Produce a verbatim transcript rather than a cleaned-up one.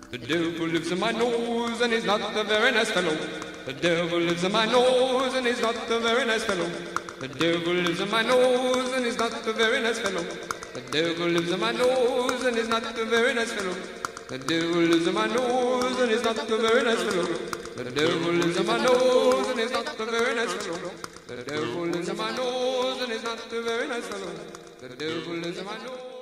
The devil lives in my nose and he's not a very nice fellow. The devil lives in my nose and he's not a very nice fellow. The devil lives in my nose and he's not a very nice fellow. The devil lives in my nose and he's not a very nice fellow. The devil lives in my nose and he's not a very nice fellow. The devil lives in my nose and he's not a very nice fellow. The devil lives in my nose and he's not a very nice fellow. The devil lives in my nose.